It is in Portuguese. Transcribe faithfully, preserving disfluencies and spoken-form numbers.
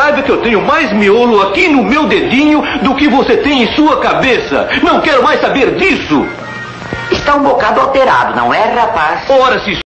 saiba que eu tenho mais miolo aqui no meu dedinho do que você tem em sua cabeça. Não quero mais saber disso. Está um bocado alterado, não é, rapaz? Ora, se